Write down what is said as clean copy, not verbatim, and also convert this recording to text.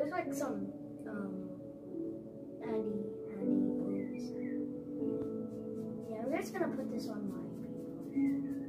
There's like some handy blues. Yeah, I'm just gonna put this on my paper.